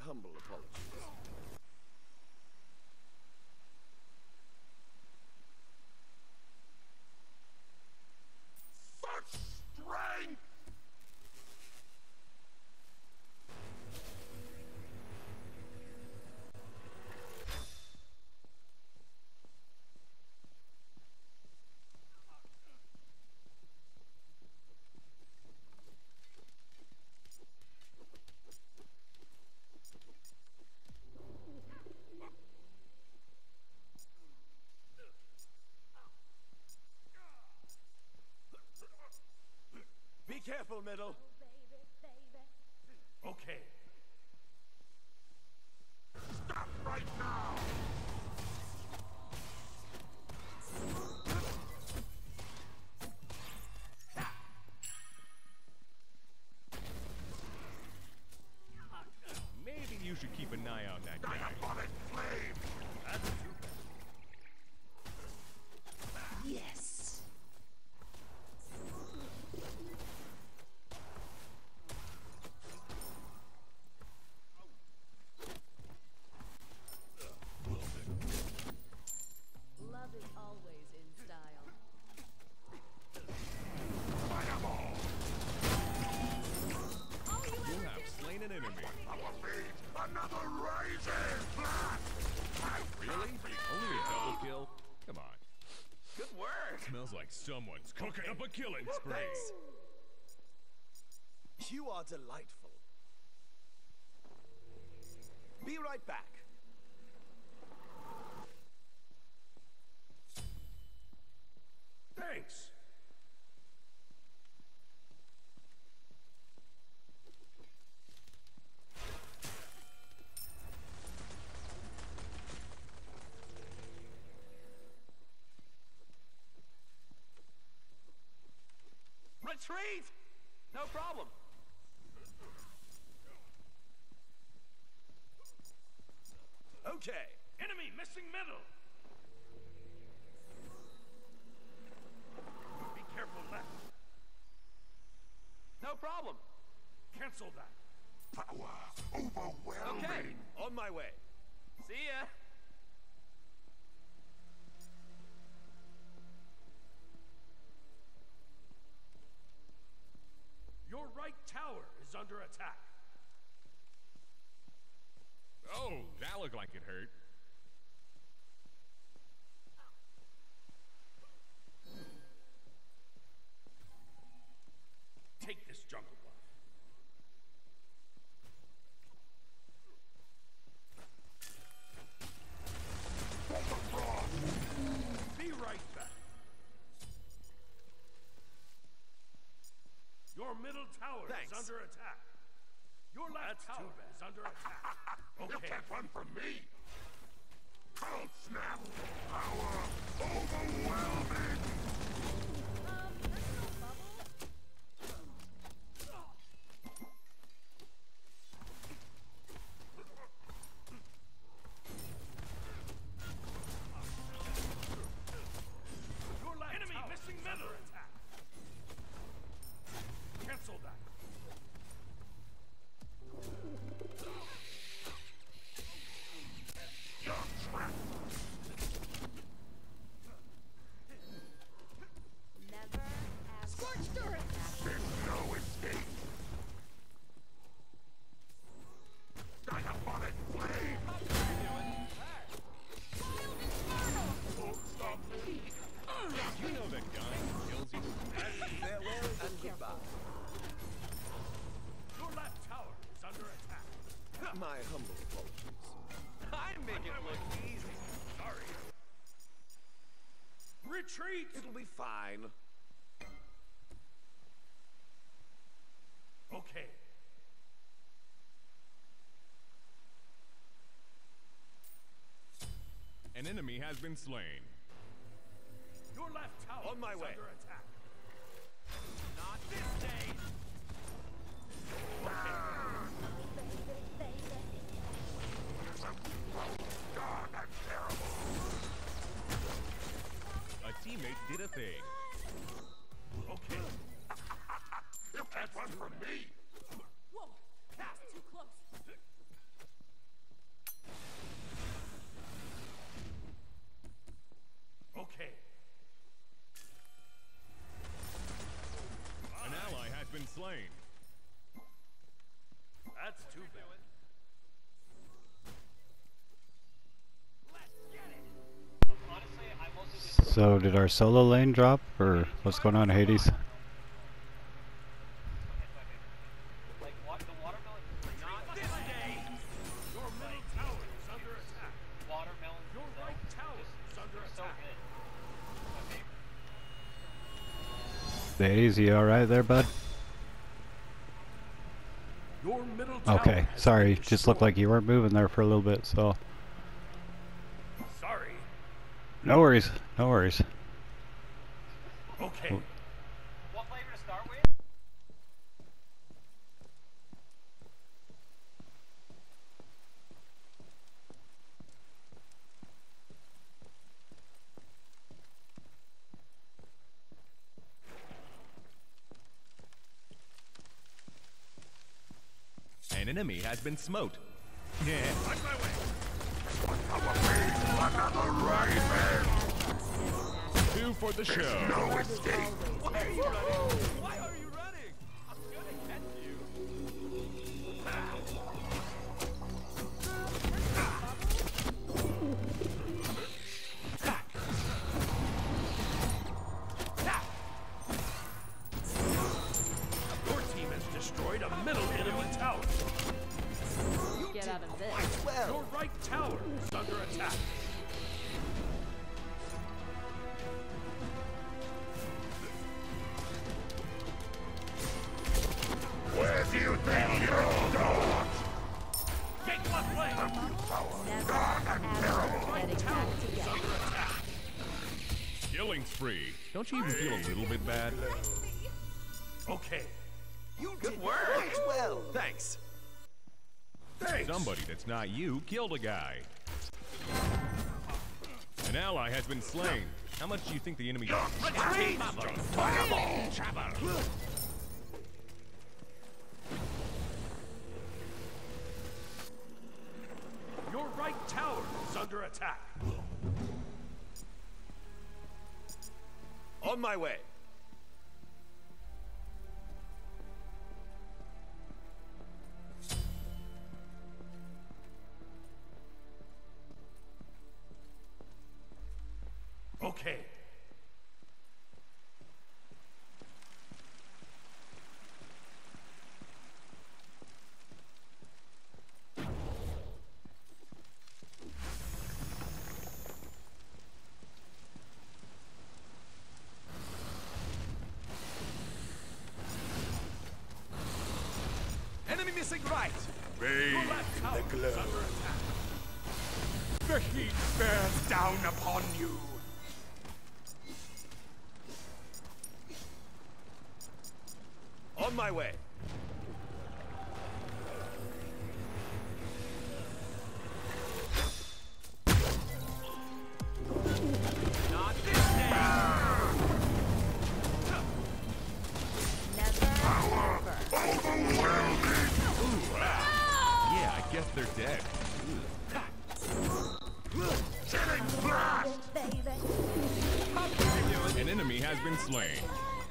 humble apologies. Such strength! Be careful, middle. Okay. Stop right now! Maybe you should keep an eye on that guy. Diabolic flame! That's too bad. Yes. Love is always in style. Fireball! You have slain an enemy. Our feet! Another razor blast! Really? Only a double kill? Come on. Good work. Smells like someone's cooking up a killing spree. Thanks. You are delightful. Be right back. Thanks! Retreat! No problem. Okay. Enemy missing middle! Be careful left. No problem. Cancel that. Power overwhelming! Okay. On my way. See ya. Your right tower is under attack. Oh, that looked like it hurt. Take this jungle buff. Be right back. Your middle tower Thanks. is under attack. Your left tower is under attack. Okay. You can't run from me. Cold snap. Power overwhelming. Personal bubble? Your left enemy tower missing is middle under attack. Cancel that. You're trapped. Never ever. Scorched earth. There's no escape. Diabolic flame. Won't stop me. You know that dying kills you. Farewell and goodbye. Your left tower is under attack. My humble apologies. I make it look easy. Sorry. Retreat. It'll be fine. Okay. An enemy has been slain. Your left tower On my is way. under attack. Not this day. God, that's terrible. A teammate did a thing. Okay. You can't run from me. Whoa, that's too close. So did our solo lane drop, or what's going on, Hades? Like what? The watermelon. Not this day! Your middle tower is under attack. Watermelon. Your right tower is under So attack. good. Hades, you alright there, bud? Your middle tower Okay, has sorry, been just looked like you weren't moving there for a little bit, so... destroyed. Sorry. No worries, no worries. Okay. What flavor to start with? An enemy has been smote. Yeah. On my way. Two for the show. Love is always Why are you running? Why are you running? I'm gonna catch you. Your team has destroyed a middle enemy tower. get out of this. Your right tower is under attack. Where do you think you're going? Get left leg! Never, ever getting back together. Killing spree. Don't you even feel a little bit bad? Okay. Good work. Well, thanks. Thanks. Somebody that's not you killed a guy. An ally has been slain. How much do you think the enemy... Retreat! Your right tower is under attack. On my way. Okay. Enemy missing right. Your left tower is under attack. The heat bears down upon you. On my way. Not this day. Never, ever. Yeah, I guess they're dead. An enemy has been slain.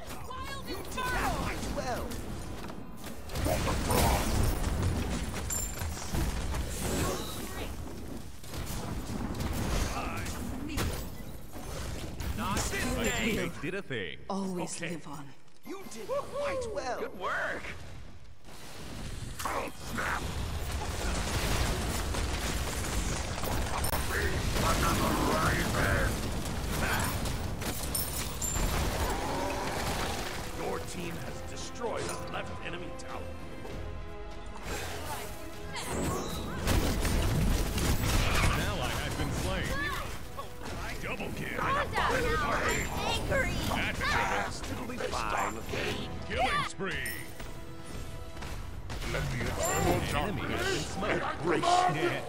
Not this My day. teammate did a thing. Always Okay. live on. You did quite well. Good work. Your team has destroyed a left enemy tower. An ally has been slain. Double kill. Angry. That's trouble. It'll be fine. Killing spree. An enemy has been smoked. Yeah.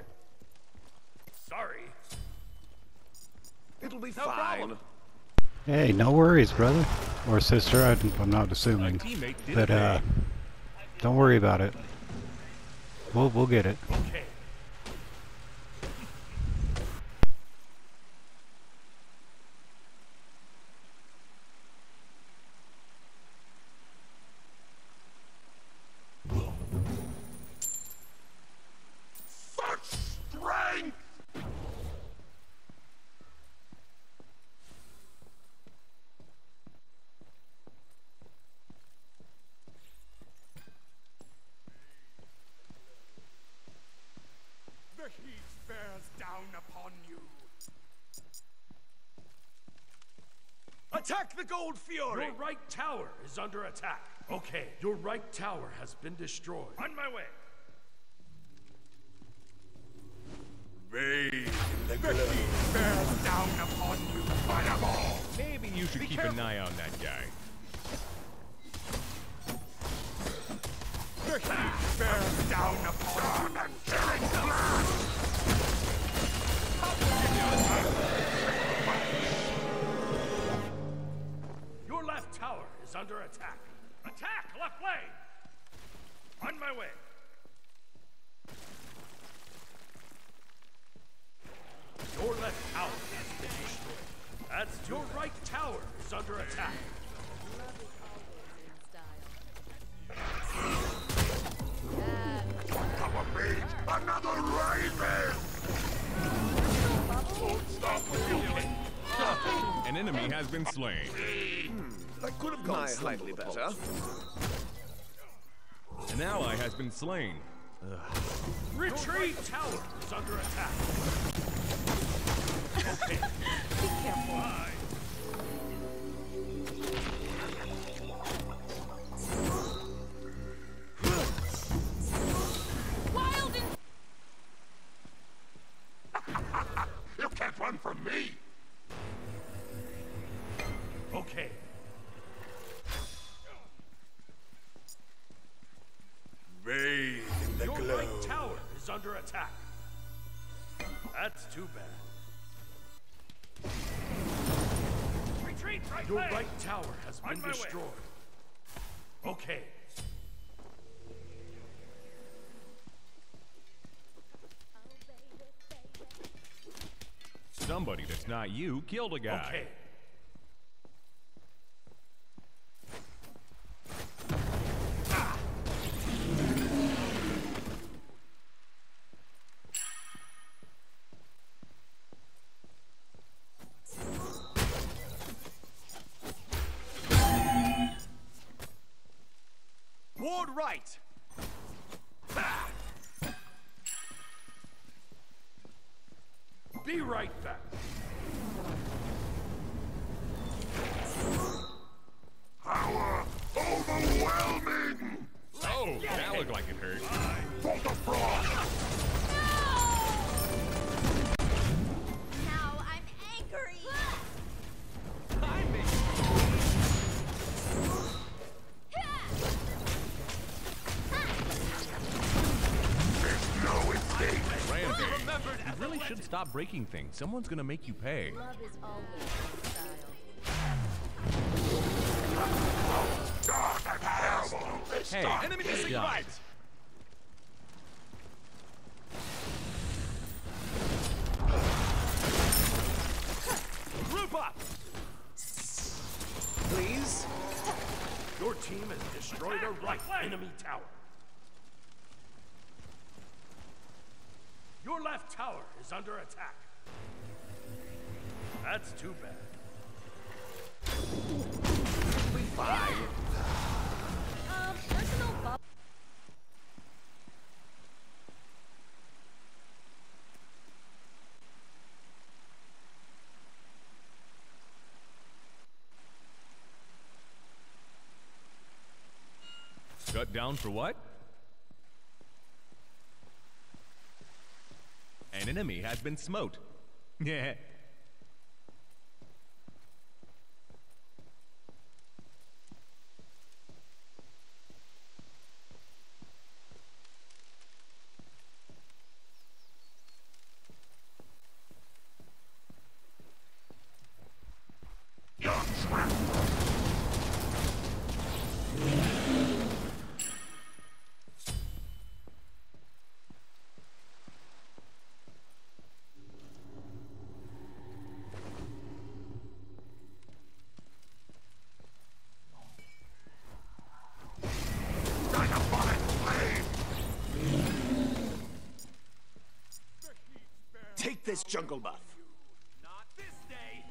Sorry. It'll be fine. Hey, no worries, brother. Or sister, I'm not My assuming. teammate did But, a thing. don't worry about it. We'll get it. Okay. Such strength! bears down upon you. Attack the Gold Fury! Your right tower is under attack. Okay, your right tower has been destroyed. On my way. Bathe in the heat bears down upon you. Fireball! Maybe you should keep an eye on that guy. The heat bears down upon you. Killing blast! Your left tower is under attack. Attack! Left lane! On my way. Your left tower has been destroyed. That's Your right tower is under attack. Love is always in style. Cover me! Another raven! Don't stop moving! An enemy has been slain. That could have gone slightly better. An ally has been slain. Retreat! Your right tower is under attack. Okay. Be careful. Wild and... You can't run from me! Okay. Bathe in the glow. Your right tower is under attack. That's too bad. Retreat right Your lane! right tower has On been my way. destroyed. Okay. Somebody that's not you killed a guy. Okay. Ward right! Be right back. Power overwhelming! Oh, that looked like it hurt. Bolt of frost! Now I'm angry. No escape! Randy, you really should stop breaking things. Someone's gonna make you pay. Love is always in style. Dark and terrible! Hey, Enemy missing yeah. right! Group up! Please? Your team has destroyed a right enemy tower. Your left tower is under attack. That's too bad. Personal bubble. Shut down for what? An enemy has been smote. Yeah. You're trapped! Take this jungle buff. Not this day.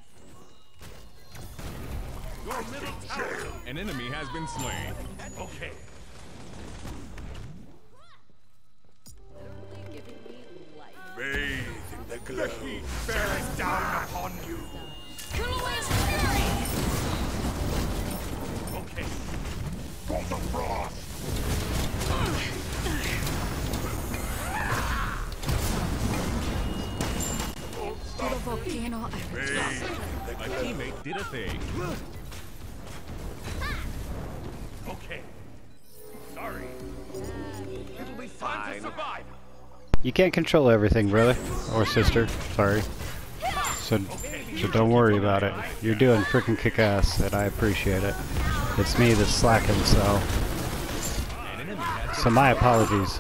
Your middle tower! An enemy has been slain. Okay. Literally giving me life. Bathe The heat bears down upon you. Killua's fury! Okay. For the frost. To the volcano. A teammate did a thing. Okay. Sorry. It'll be time to survive. You can't control everything, brother. Or sister. Sorry. So don't worry about it. You're doing freaking kick-ass, and I appreciate it. It's me that's slacking, so... So my apologies.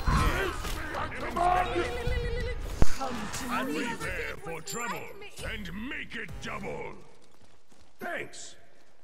Prepare for trouble and make it double. Thanks.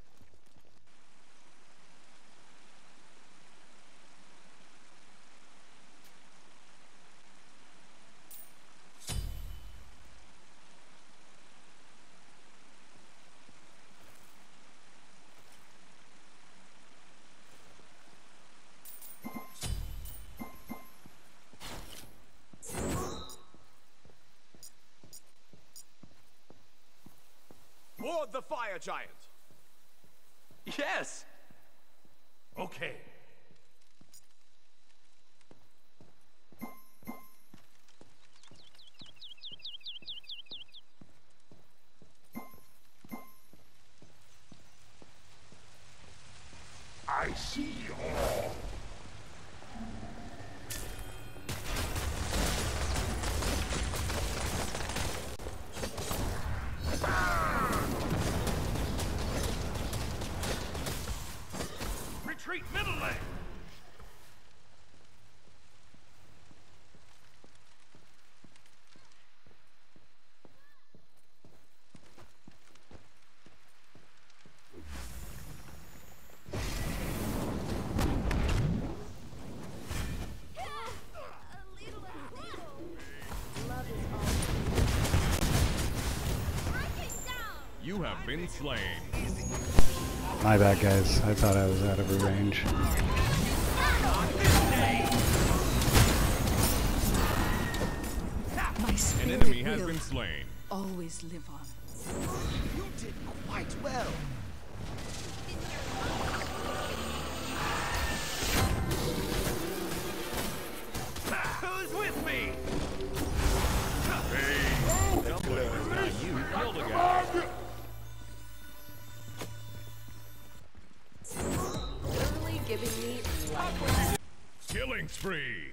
Ward the fire giant. Yes. Okay. I see all. Retreat middle lane. You have been slain. My bad, guys. I thought I was out of range. My An spirit enemy has will been slain. always live on. You did quite well. Who's with me? You killed a guy. Literally giving me life. Killing spree.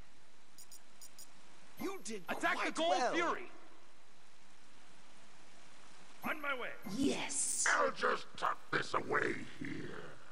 You did attack the Gold Fury. On my way. Yes. I'll just tuck this away here.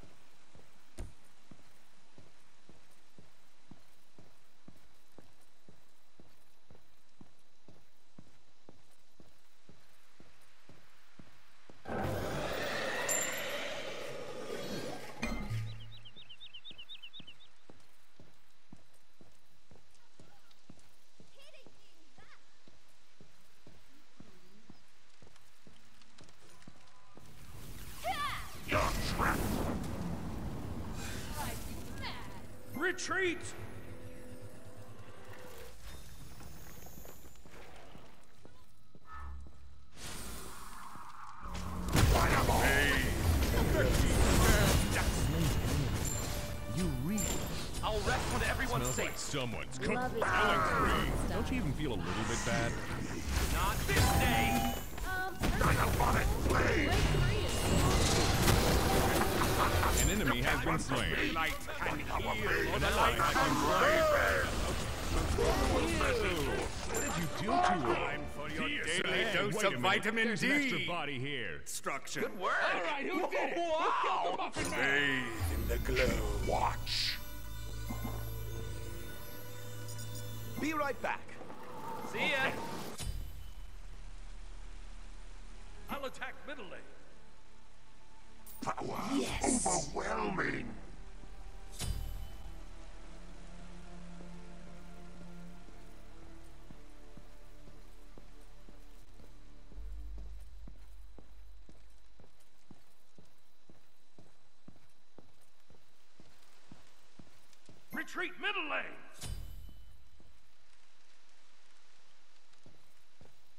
You're trapped. Retreat! You really I'll rest when everyone's smells safe. like someone's cooked. Love is Killing all spree. stuff. Don't you even feel a little bit bad? Not this day. Diabolic flame! An enemy has been slain. Light can heal. The light What did you do to her? Time for your Hey, daily dose wait a of minute. vitamin There's D. an extra body here. Destruction. Good work. All right, who did it? Wow. Bathe in the glow. Watch. Be right back. See ya. I'll attack middle lane. Power overwhelming. Retreat middle lane.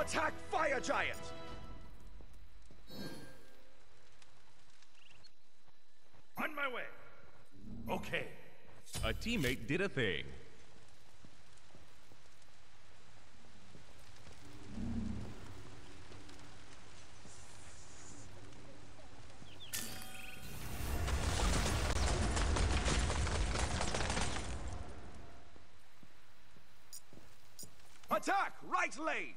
Attack Fire Giant! On my way. Okay. A teammate did a thing. Attack right lane!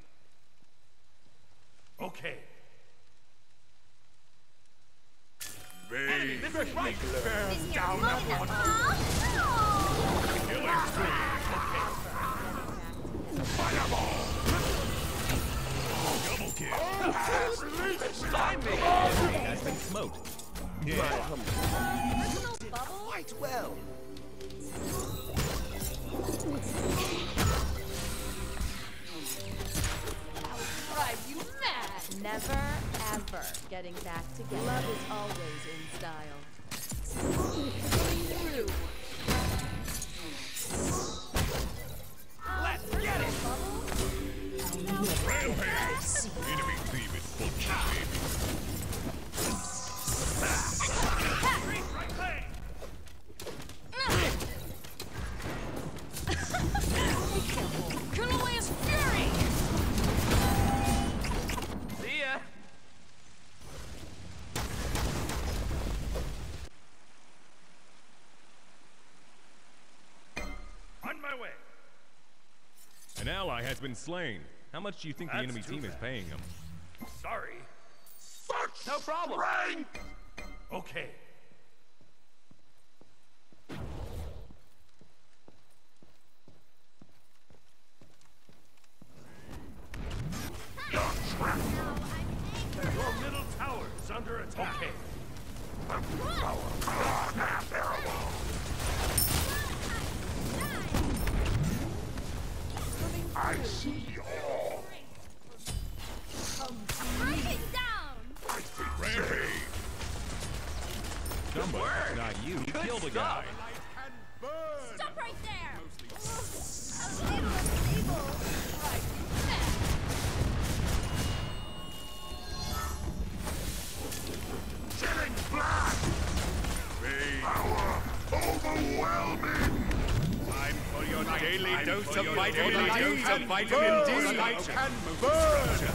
Okay. Enemy, this is right! Been here long enough, huh? Killing spree. Fireball! Double kill. Timing! Enemy has been smoked. Yeah. Personal bubble? Quite well. Drive you mad! Never, ever getting back together. Love is always in style. Through. Let's get it! Rampage. Enemy team is full baby. Right lane! Colonel Leia's fury! See ya! On my way. An ally has been slain. How much do you think the That's enemy too team is bad. paying him? Sorry. No problem. Okay. Your middle tower is under attack. Okay. I see all. Break it down! Rampage. Dumbo, that's not you. He killed a guy. Stop right there! Unstable! Drive you mad! Killing black! Power overwhelming! Time for your daily dose of vitamin D. Can burn!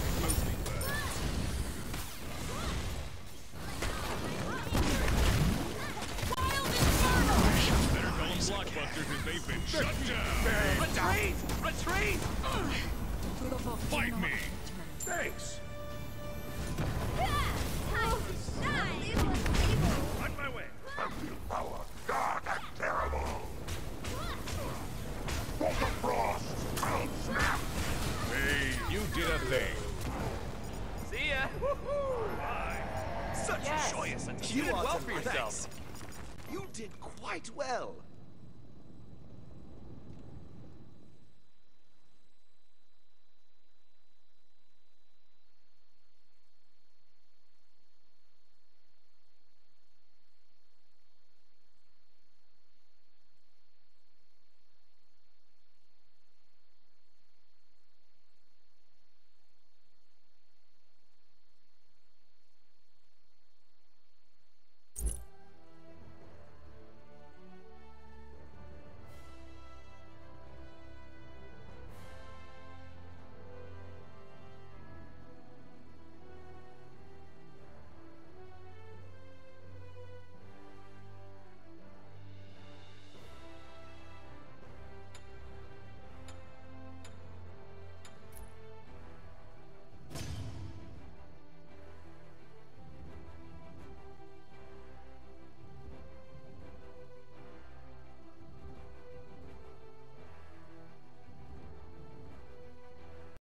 Better call them blockbusters as they've been shut down. Retreat! Retreat! To the volcano. Fight me. Thanks. Unstable! On my way. I feel power. Dark and terrible. For the frost, I'll snap. Hey, you did a thing. See ya! Such Yes. a joyous attack. You did well for yourself. You did quite well.